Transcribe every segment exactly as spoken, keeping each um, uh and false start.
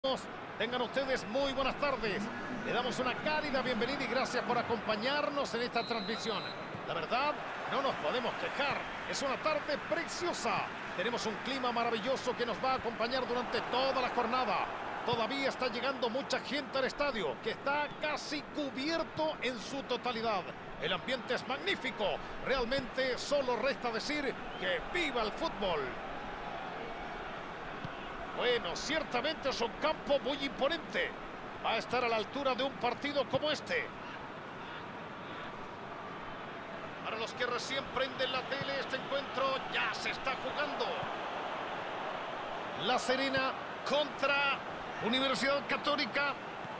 Tengan ustedes muy buenas tardes. Le damos una cálida bienvenida y gracias por acompañarnos en esta transmisión. La verdad, no nos podemos quejar. Es una tarde preciosa. Tenemos un clima maravilloso que nos va a acompañar durante toda la jornada. Todavía está llegando mucha gente al estadio, que está casi cubierto en su totalidad. El ambiente es magnífico. Realmente solo resta decir que viva el fútbol. Bueno, ciertamente es un campo muy imponente. Va a estar a la altura de un partido como este. Para los que recién prenden la tele, este encuentro ya se está jugando. La Serena contra Universidad Católica.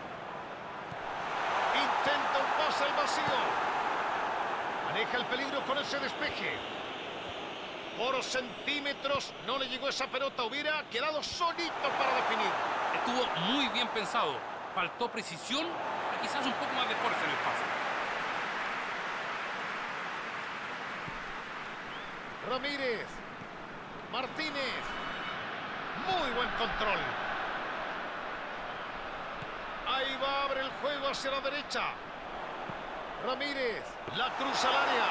Intenta un pase al vacío. Maneja el peligro con ese despeje. Por centímetros no le llegó esa pelota. Hubiera quedado solito para definir. Estuvo muy bien pensado. Faltó precisión y quizás un poco más de fuerza en el pase. Ramírez. Martínez. Muy buen control. Ahí va, abre el juego hacia la derecha. Ramírez. La cruza al área.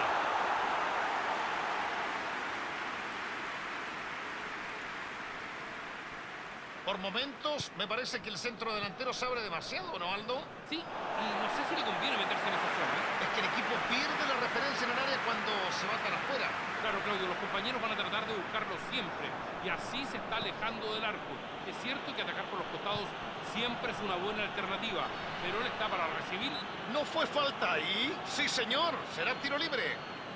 Por momentos, me parece que el centro delantero se abre demasiado, ¿no, Aldo? Sí, y no sé si le conviene meterse en esa zona, ¿eh? Es que el equipo pierde la referencia en el área cuando se va tan afuera. Claro, Claudio, los compañeros van a tratar de buscarlo siempre y así se está alejando del arco. Es cierto que atacar por los costados siempre es una buena alternativa, pero él está para recibir. ¿No fue falta ahí? Sí, señor. Será tiro libre.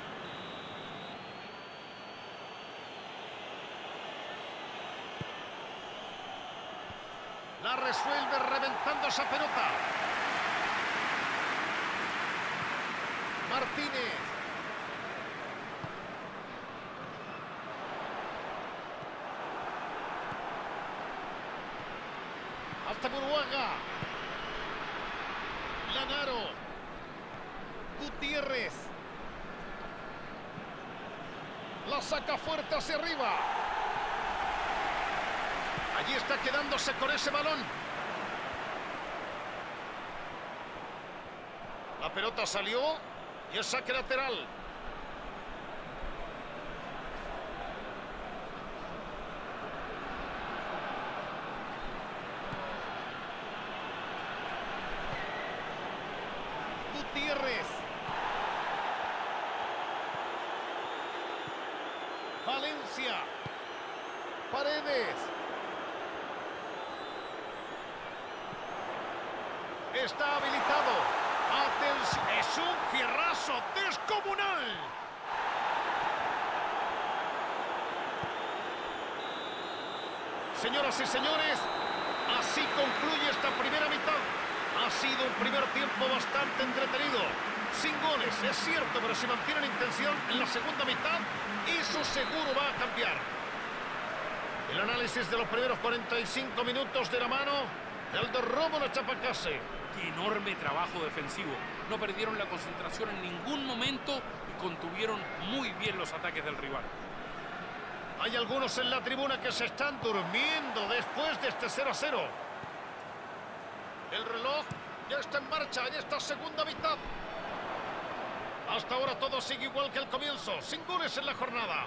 La resuelve reventando esa pelota. Martínez. Hasta Burbuaga. Lanaro. Gutiérrez. La saca fuerte hacia arriba. Allí está quedándose con ese balón. La pelota salió y es saque lateral. Gutiérrez. Valencia. Paredes. Está habilitado. Atención. Es un fierrazo descomunal. Señoras y señores, así concluye esta primera mitad. Ha sido un primer tiempo bastante entretenido. Sin goles, es cierto, pero si mantienen intensidad en la segunda mitad, eso seguro va a cambiar. El análisis de los primeros cuarenta y cinco minutos de la mano de Aldo Rómulo Chapacase. Qué enorme trabajo defensivo. No perdieron la concentración en ningún momento y contuvieron muy bien los ataques del rival. Hay algunos en la tribuna que se están durmiendo después de este cero a cero. El reloj ya está en marcha en esta segunda mitad. Hasta ahora todo sigue igual que al comienzo, sin goles en la jornada.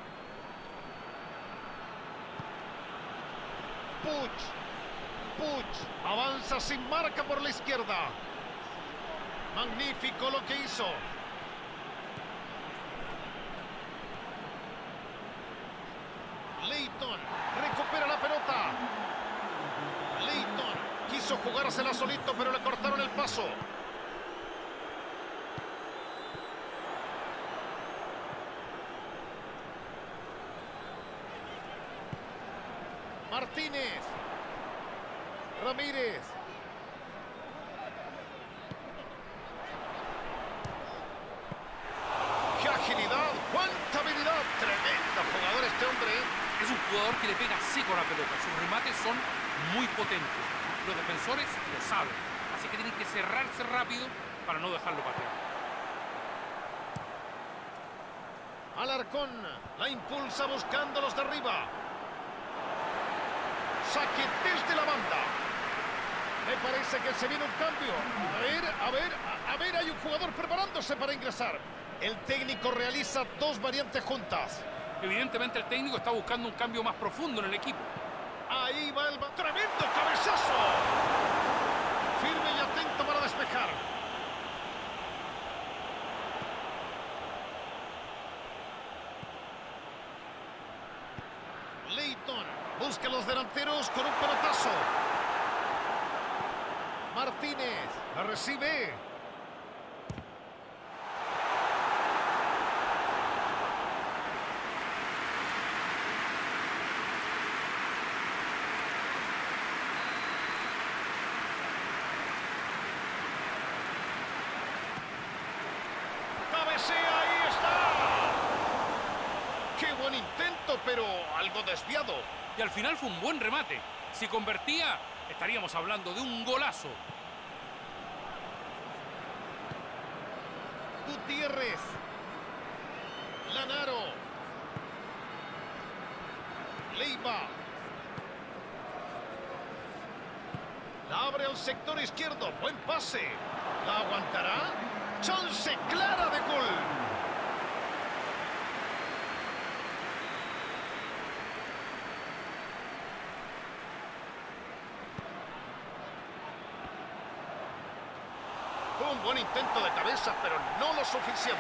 Puig. Puig avanza sin marca por la izquierda. Magnífico lo que hizo. Leighton recupera la pelota. Leighton quiso jugársela solito, pero le cortaron el paso. Martínez. Ramírez. ¡Qué agilidad! ¡Cuánta habilidad! Tremendo jugador este hombre. Es un jugador que le pega seco a la pelota. Sus remates son muy potentes. Los defensores lo saben. Así que tienen que cerrarse rápido para no dejarlo patear. Al Alarcón la impulsa buscando los de arriba. saque desde la banda. Me parece que se viene un cambio. A ver, a ver, a, a ver, hay un jugador preparándose para ingresar. El técnico realiza dos variantes juntas. Evidentemente el técnico está buscando un cambio más profundo en el equipo. Ahí va el... ¡Tremendo cabezazo! Firme y atento para despejar. Leighton busca a los delanteros con un pelotazo. Martínez la recibe. Cabecea, ahí está. Qué buen intento, pero algo desviado. Y al final fue un buen remate. Si convertía, estaríamos hablando de un golazo. Gutiérrez. Lanaro. Leiva. La abre al sector izquierdo. Buen pase. ¿La aguantará? Chance clara de gol. Fue un buen intento de cabeza, pero no lo suficiente.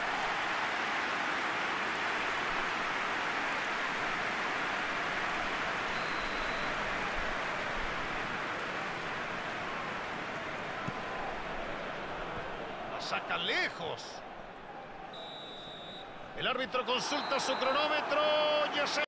La saca lejos. El árbitro consulta su cronómetro. Ya se...